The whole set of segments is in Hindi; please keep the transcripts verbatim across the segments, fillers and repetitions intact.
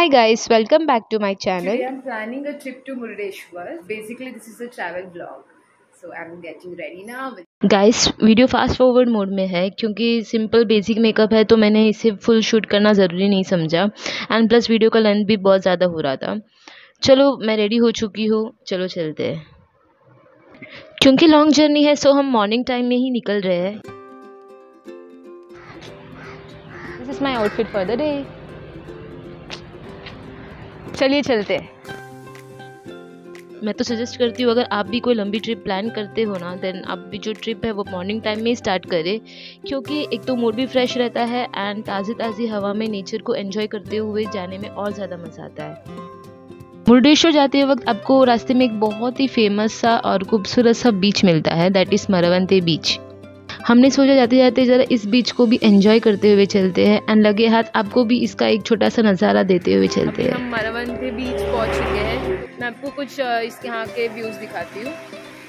Hi guys, welcome back to my channel. Today I'm planning a trip to Murdeshwar. Basically this is a travel vlog. So I'm getting ready now. Guys video fast forward mode में है क्योंकि सिंपल बेसिक मेकअप है तो मैंने इसे फुल शूट करना ज़रूरी नहीं समझा एंड प्लस वीडियो का लेंथ भी बहुत ज़्यादा हो रहा था। चलो मैं रेडी हो चुकी हूँ, चलो चलते हैं। क्योंकि लॉन्ग जर्नी है सो हम मॉर्निंग टाइम में ही निकल रहे हैं। This is my outfit for the day. चलिए चलते हैं। मैं तो सजेस्ट करती हूँ अगर आप भी कोई लंबी ट्रिप प्लान करते हो ना देन आप भी जो ट्रिप है वो मॉर्निंग टाइम में ही स्टार्ट करें, क्योंकि एक तो मूड भी फ्रेश रहता है एंड ताज़ी ताज़ी हवा में नेचर को एंजॉय करते हुए जाने में और ज़्यादा मज़ा आता है। मुरुडेश्वर जाते वक्त आपको रास्ते में एक बहुत ही फेमस सा और खूबसूरत सा बीच मिलता है, दैट इज़ मरवंते बीच। हमने सोचा जाते जाते ज़रा इस बीच को भी एंजॉय करते हुए चलते हैं एंड लगे हाथ आपको भी इसका एक छोटा सा नज़ारा देते हुए चलते हैं। हम मरवंते बीच पहुंच चुके हैं। मैं आपको कुछ इसके यहाँ के व्यूज दिखाती हूँ।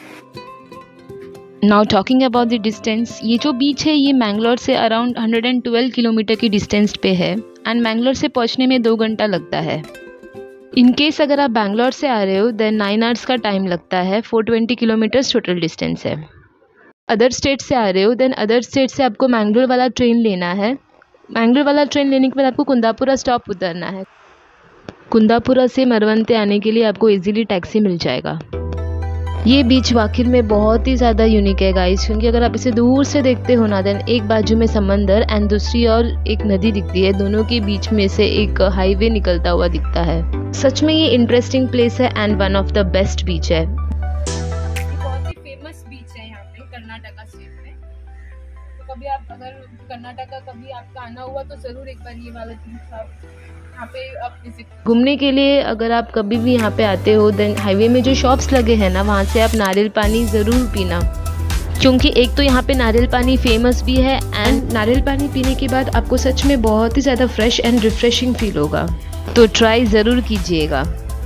Now talking about the distance, ये जो बीच है ये मैंगलोर से अराउंड एक सौ बारह किलोमीटर की डिस्टेंस पे है एंड मैंगलोर से पहुंचने में दो घंटा लगता है। इन केस अगर आप बैंगलोर से आ रहे हो देन नाइन आवर्स का टाइम लगता है। Four twenty kilometre total distance है। अदर स्टेट से आ रहे हो देन अदर स्टेट से आपको मैंगलोर वाला ट्रेन लेना है। मैंगलोर वाला ट्रेन लेने के बाद आपको कुंदापुरा स्टॉप उतरना है। कुंदापुरा से मरवंते आने के लिए आपको इजीली टैक्सी मिल जाएगा। ये बीच वाकई में बहुत ही ज़्यादा यूनिक है गाइस, क्योंकि अगर आप इसे दूर से देखते हो ना देन एक बाजू में समंदर एंड दूसरी ओर एक नदी दिखती है, दोनों के बीच में से एक हाईवे निकलता हुआ दिखता है। सच में ये इंटरेस्टिंग प्लेस है and one of the best beach है। बहुत ही फेमस बीच है यहाँ पे कर्नाटका स्टेट में। तो कभी आप अगर कर्नाटका कभी आपका आना हुआ तो जरूर एक बार ये वाला बीच आप यहाँ पे आप विजिट। घूमने के लिए अगर आप कभी भी यहाँ पे आते हो देन हाईवे में जो शॉप्स लगे हैं ना वहाँ से आप नारियल पानी ज़रूर पीना, क्योंकि एक तो यहाँ पे नारियल पानी फेमस भी है एंड नारियल पानी पीने के बाद आपको सच में बहुत ही ज़्यादा फ्रेश एंड रिफ्रेशिंग फील होगा, तो ट्राई ज़रूर कीजिएगा।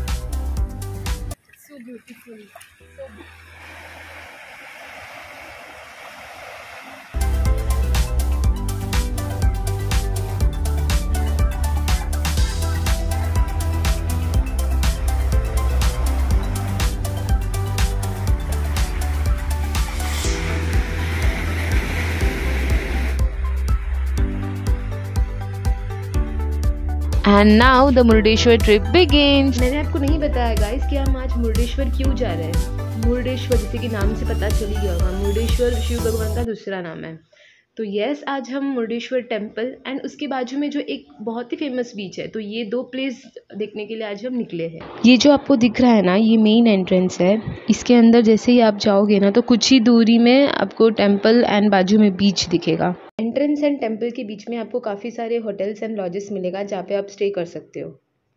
So beautiful. And now the Murudeshwar trip begins. मैंने आपको नहीं बताया गाइस कि हम आज मुरुडेश्वर क्यों जा रहे हैं। मुरुडेश्वर जैसे कि नाम से पता चल ही गया होगा, मुरुडेश्वर शिव भगवान का दूसरा नाम है। तो यस आज हम मुरुडेश्वर टेम्पल एंड उसके बाजू में जो एक बहुत ही फेमस बीच है, तो ये दो प्लेस देखने के लिए आज हम निकले हैं। ये जो आपको दिख रहा है ना ये मेन एंट्रेंस है। इसके अंदर जैसे ही आप जाओगे ना तो कुछ ही दूरी में आपको टेम्पल एंड बाजू में बीच दिखेगा। एंट्रेंस एंड टेम्पल के बीच में आपको काफ़ी सारे होटल्स एंड लॉजेस मिलेगा जहाँ पे आप स्टे कर सकते हो।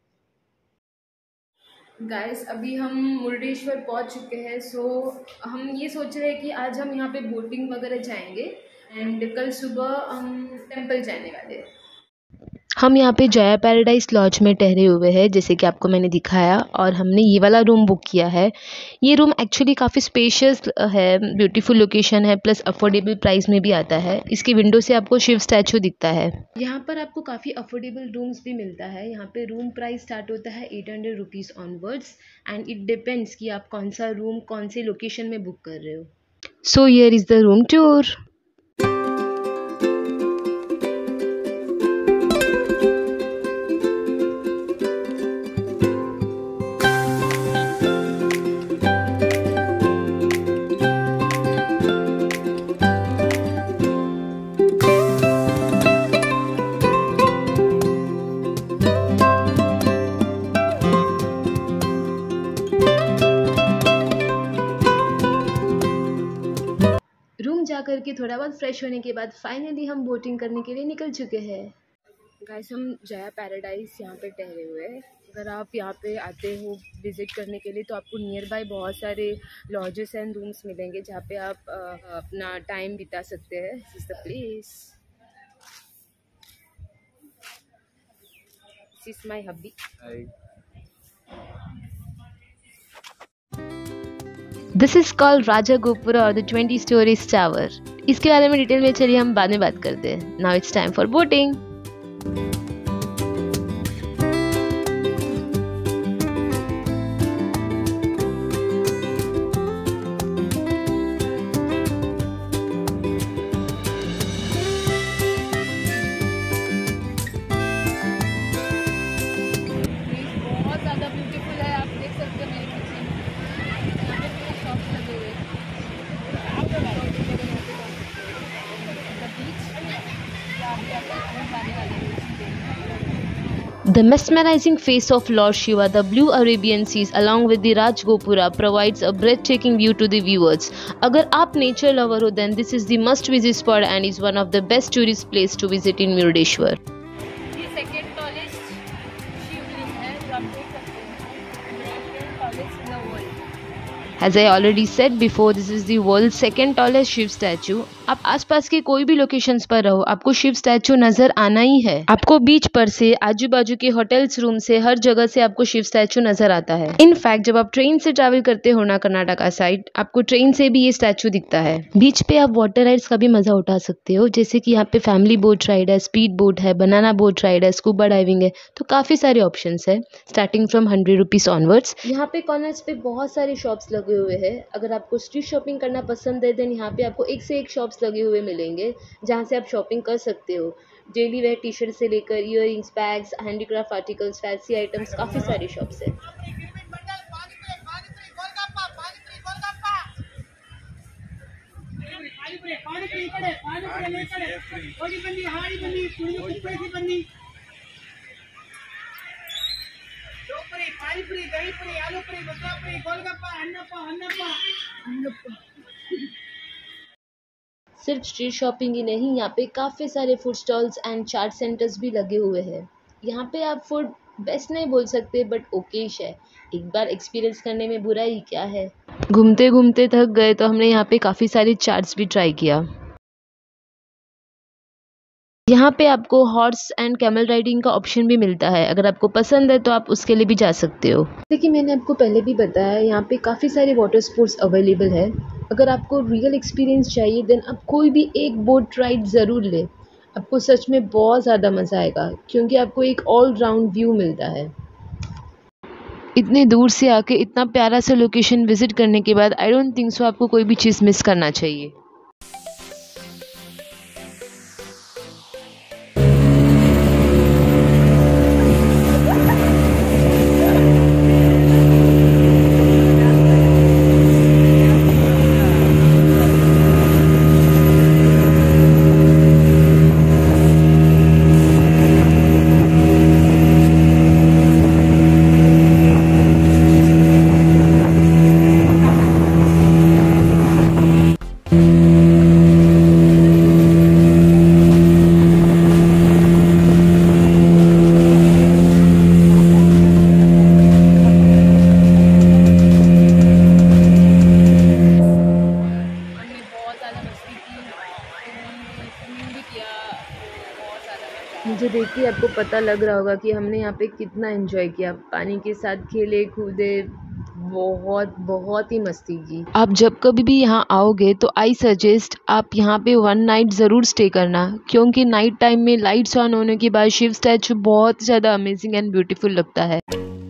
गाइस अभी हम मुरुडेश्वर पहुंच चुके हैं। सो हम ये सोच रहे हैं कि आज हम यहाँ पे बोटिंग वगैरह जाएंगे एंड कल सुबह हम टेम्पल जाने वाले हैं। हम यहाँ पे जया पैराडाइज लॉज में ठहरे हुए हैं जैसे कि आपको मैंने दिखाया, और हमने ये वाला रूम बुक किया है। ये रूम एक्चुअली काफ़ी स्पेशियस है, ब्यूटीफुल लोकेशन है, प्लस अफोर्डेबल प्राइस में भी आता है। इसकी विंडो से आपको शिव स्टैचू दिखता है। यहाँ पर आपको काफ़ी अफोर्डेबल रूम्स भी मिलता है। यहाँ पे रूम प्राइस स्टार्ट होता है eight hundred rupees onwards and it depends कि आप कौन सा रूम कौन से लोकेशन में बुक कर रहे हो। So here is the room tour. जाकर के थोड़ा बहुत फ्रेश होने के बाद फाइनली हम बोटिंग करने के लिए निकल चुके हैं। गाइस हम जया पैराडाइज यहाँ पे ठहरे हुए हैं। अगर आप यहाँ पे आते हो विज़िट करने के लिए तो आपको नियर बाय बहुत सारे लॉजेस एंड रूम्स मिलेंगे जहाँ पे आप आ, अपना टाइम बिता सकते हैं। This is the place, this is my hubby. This is called Raja Gopura और द ट्वेंटी स्टोरीज टावर। इसके बारे में डिटेल में चलिए हम बाद में बात करते हैं। Now it's time for boating. The mesmerizing face of Lord Shiva, the blue Arabian Seas along with the Raj Gopura provides a breathtaking view to the viewers. अगर आप nature lover हो then this is the must visit spot and is one of the best tourist place to visit in Murdeshwar. ये सेकेंड टॉलेस्ट शिवलिंग है जो आप देख सकते हैं, second tallest in the world. As I already said before, this is the world's second tallest Shiva statue. आप आसपास के कोई भी लोकेशंस पर रहो, आपको शिव स्टैचू नजर आना ही है। आपको बीच पर से, आजू बाजू के होटल्स रूम से, हर जगह से आपको शिव स्टैचू नजर आता है। इनफैक्ट जब आप ट्रेन से ट्रैवल करते हो ना कर्नाटका साइड, आपको ट्रेन से भी ये स्टैचू दिखता है। बीच पे आप वाटर राइड्स का भी मजा उठा सकते हो, जैसे कि यहाँ पे फैमिली बोट राइड है, स्पीड बोट है, बनाना बोट राइड है, स्कूबा डाइविंग है, तो काफी सारे ऑप्शन है starting from hundred rupees onwards. यहाँ पे कॉर्नर्स पे बहुत सारे शॉप्स लगे हुए हैं। अगर आपको स्ट्रीट शॉपिंग करना पसंद है देन यहाँ पे आपको एक से एक शॉप्स लगे हुए मिलेंगे जहाँ से आप शॉपिंग कर सकते हो। डेली वेयर टी शर्ट से लेकर earrings, bags, handicraft articles, fancy items, काफ़ी सारी शॉप्स है। सिर्फ स्ट्रीट शॉपिंग ही नहीं, यहाँ पे काफ़ी सारे food stalls and chaat centres भी लगे हुए हैं। यहाँ पे आप फूड बेस्ट नहीं बोल सकते बट ओकेश है, एक बार एक्सपीरियंस करने में बुरा ही क्या है। घूमते घूमते थक गए तो हमने यहाँ पे काफ़ी सारी चाट्स भी ट्राई किया। यहाँ पे आपको हॉर्स एंड कैमल राइडिंग का ऑप्शन भी मिलता है, अगर आपको पसंद है तो आप उसके लिए भी जा सकते हो। जैसे कि मैंने आपको पहले भी बताया, यहाँ पे काफ़ी सारे वाटर स्पोर्ट्स अवेलेबल है। अगर आपको रियल एक्सपीरियंस चाहिए देन आप कोई भी एक बोट राइड ज़रूर ले, आपको सच में बहुत ज़्यादा मज़ा आएगा क्योंकि आपको एक ऑल राउंड व्यू मिलता है। इतने दूर से आके इतना प्यारा सा लोकेशन विजिट करने के बाद आई डोंट थिंक सो आपको कोई भी चीज़ मिस करना चाहिए। मुझे देख के आपको पता लग रहा होगा कि हमने यहाँ पे कितना एंजॉय किया, पानी के साथ खेले कूदे, बहुत बहुत ही मस्ती की। आप जब कभी भी यहाँ आओगे तो आई सजेस्ट आप यहाँ पे वन नाइट ज़रूर स्टे करना, क्योंकि नाइट टाइम में लाइट्स ऑन होने के बाद शिव स्टैचू बहुत ज़्यादा अमेजिंग एंड ब्यूटीफुल लगता है।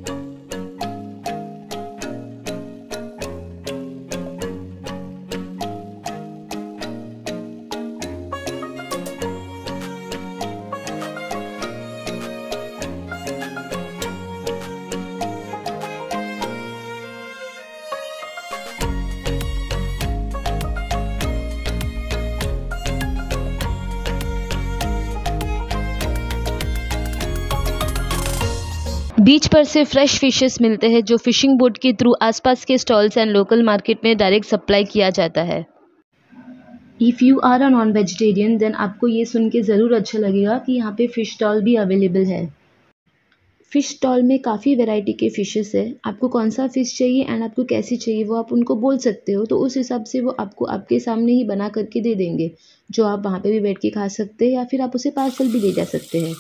बीच पर से फ्रेश फिशेस मिलते हैं जो फिशिंग बोट के थ्रू आसपास के स्टॉल्स एंड लोकल मार्केट में डायरेक्ट सप्लाई किया जाता है। If you are a non vegetarian then आपको ये सुन के ज़रूर अच्छा लगेगा कि यहाँ पे फ़िश स्टॉल भी अवेलेबल है। फ़िश स्टॉल में काफ़ी वैरायटी के फ़िशेस है, आपको कौन सा फ़िश चाहिए एंड आपको कैसी चाहिए वो आप उनको बोल सकते हो, तो उस हिसाब से वो आपको आपके सामने ही बना करके दे देंगे, जो आप वहाँ पे भी बैठ के खा सकते हैं या फिर आप उसे पार्सल भी ले जा सकते हैं।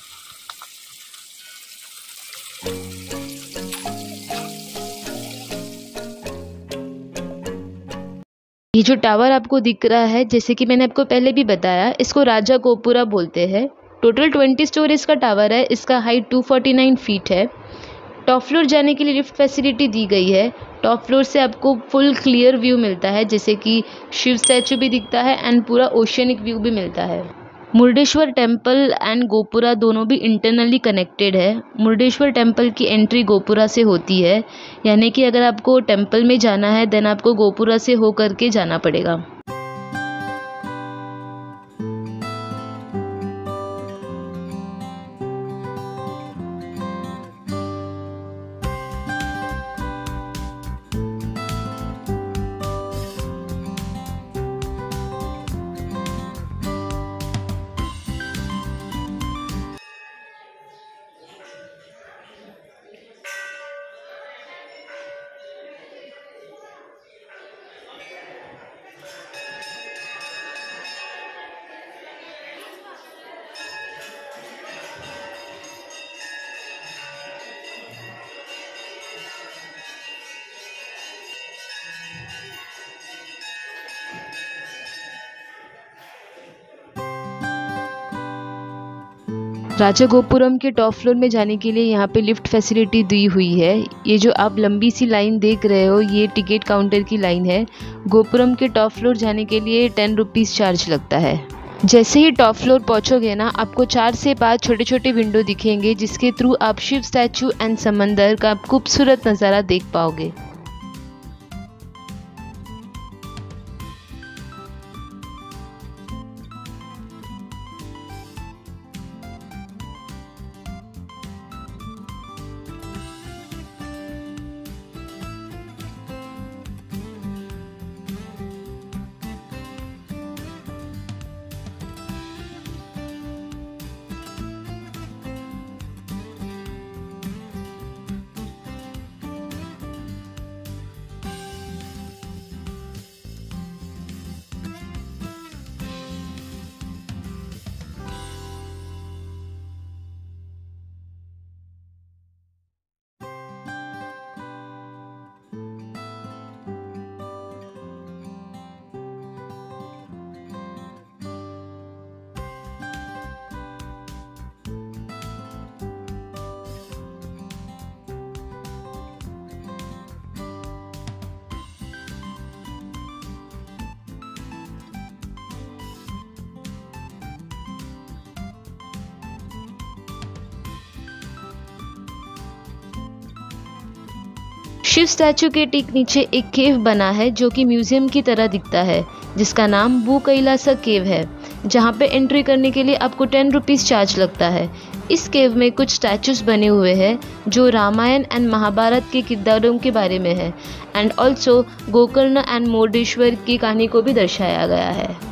ये जो टावर आपको दिख रहा है, जैसे कि मैंने आपको पहले भी बताया, इसको राजा गोपुरा बोलते हैं। टोटल ट्वेंटी स्टोरीज का टावर है, इसका height two forty nine feet है। टॉप फ्लोर जाने के लिए लिफ्ट फैसिलिटी दी गई है। टॉप फ्लोर से आपको फुल क्लियर व्यू मिलता है, जैसे कि शिव स्टैचू भी दिखता है एंड पूरा ओशियनिक व्यू भी मिलता है। मुर्डेश्वर टेम्पल एंड गोपुरा दोनों भी इंटरनली कनेक्टेड है। मुर्डेश्वर टेम्पल की एंट्री गोपुरा से होती है, यानी कि अगर आपको टेम्पल में जाना है देन आपको गोपुरा से होकर के जाना पड़ेगा। राजागोपुरम के टॉप फ्लोर में जाने के लिए यहाँ पे लिफ्ट फैसिलिटी दी हुई है। ये जो आप लंबी सी लाइन देख रहे हो ये टिकट काउंटर की लाइन है। गोपुरम के टॉप फ्लोर जाने के लिए टेन रुपीज़ चार्ज लगता है। जैसे ही टॉप फ्लोर पहुँचोगे ना, आपको चार से पाँच छोटे छोटे विंडो दिखेंगे जिसके थ्रू आप शिव स्टैचू एंड समंदर का खूबसूरत नज़ारा देख पाओगे। शिव स्टैचू के ठीक नीचे एक केव बना है जो कि म्यूजियम की तरह दिखता है, जिसका नाम भू कैलासा केव है, जहाँ पे एंट्री करने के लिए आपको टेन रुपीज़ चार्ज लगता है। इस केव में कुछ स्टैचूज बने हुए हैं जो रामायण एंड महाभारत के किरदारों के बारे में है and also Gokarna and Murudeshwar की कहानी को भी दर्शाया गया है।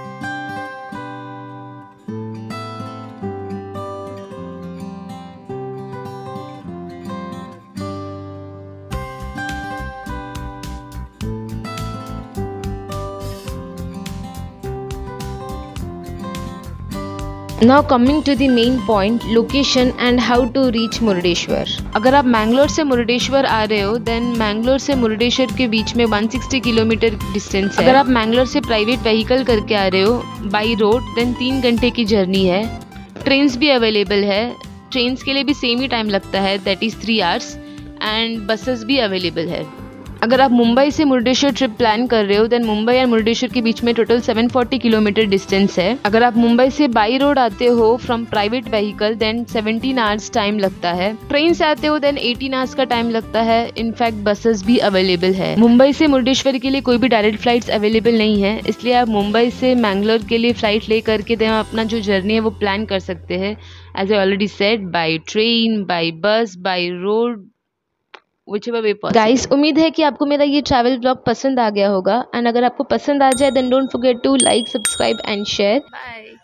Now coming to the main point, location and how to reach Murudeshwar. अगर आप मैंगलोर से मुरुडेश्वर आ रहे हो देन मैंगलोर से मुरुडेश्वर के बीच में एक सौ साठ किलोमीटर डिस्टेंस है। अगर आप मैंगलोर से प्राइवेट व्हीकल करके आ रहे हो बाई रोड देन तीन घंटे की जर्नी है। ट्रेन्स भी अवेलेबल है, ट्रेन्स के लिए भी सेम ही टाइम लगता है, that is three hours and buses भी अवेलेबल है। अगर आप मुंबई से मुरुडेश्वर ट्रिप प्लान कर रहे हो देन मुंबई और मुरुडेश्वर के बीच में टोटल सात सौ चालीस किलोमीटर डिस्टेंस है। अगर आप मुंबई से बाई रोड आते हो फ्रॉम प्राइवेट व्हीकल देन सत्रह आवर्स टाइम लगता है। ट्रेन से आते हो देन अठारह आवर्स का टाइम लगता है। इनफैक्ट बसेस भी अवेलेबल है। मुंबई से मुरुडेश्वर के लिए कोई भी डायरेक्ट फ्लाइट्स अवेलेबल नहीं है, इसलिए आप मुंबई से मैंगलोर के लिए फ्लाइट ले करके देन अपना जो जर्नी है वो प्लान कर सकते हैं। As I already said, by train, by bus, by road, whichever way possible। Guys, उम्मीद है कि आपको मेरा ये ट्रैवल ब्लॉग पसंद आ गया होगा एंड अगर आपको पसंद आ जाए then don't forget to like, subscribe and share. Bye.